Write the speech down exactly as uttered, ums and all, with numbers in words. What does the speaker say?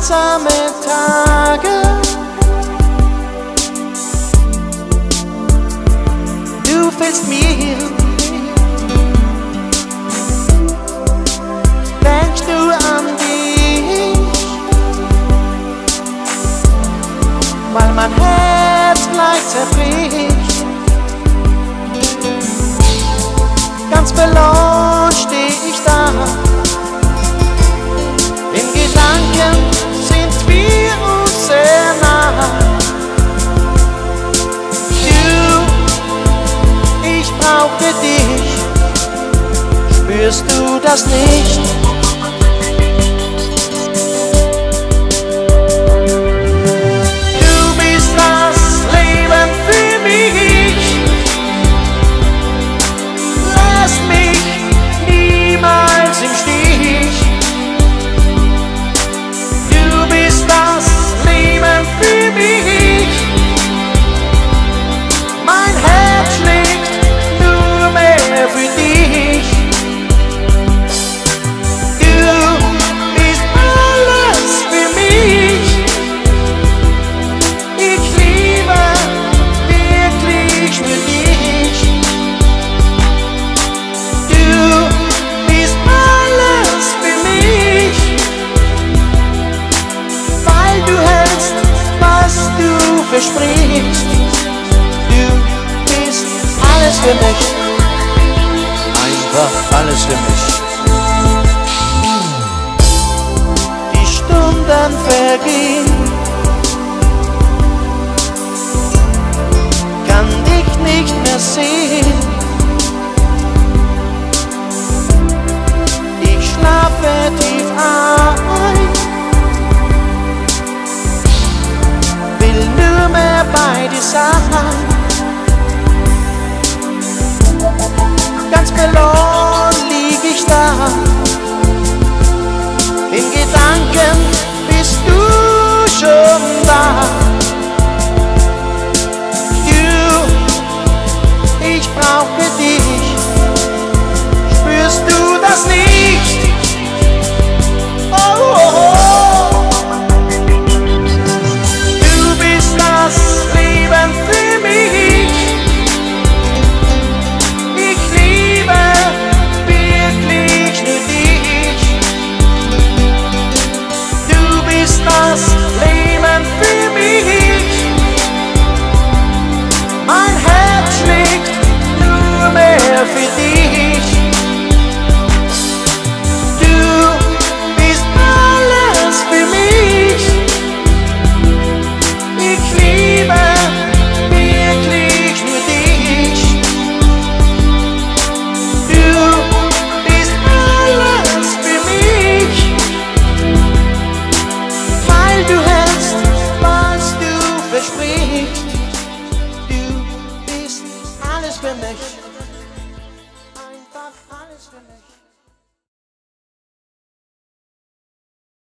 einsame Tage. Du fehlst mir. Denkst du an dich, weil mein Herz gleich zerbricht. Ganz verloren steh ich da. In Gedanken sind wir uns sehr nah. Du, ich brauche dich. Spürst du das nicht? Versprichst, du bist alles für mich, einfach alles für mich. Die Stunden vergehen, kann dich nicht mehr sehen. Ich schlafe tief ein, will nur mehr bei dir sein. Ganz verloren lieg ich da. In Gedanken bist du schon da. Du, ich brauche dich. Spürst du das nicht? Oh, oh, oh. Du bist alles für mich.